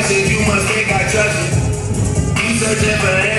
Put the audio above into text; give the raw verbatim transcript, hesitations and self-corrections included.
trusted, you must think I trust you. You searching for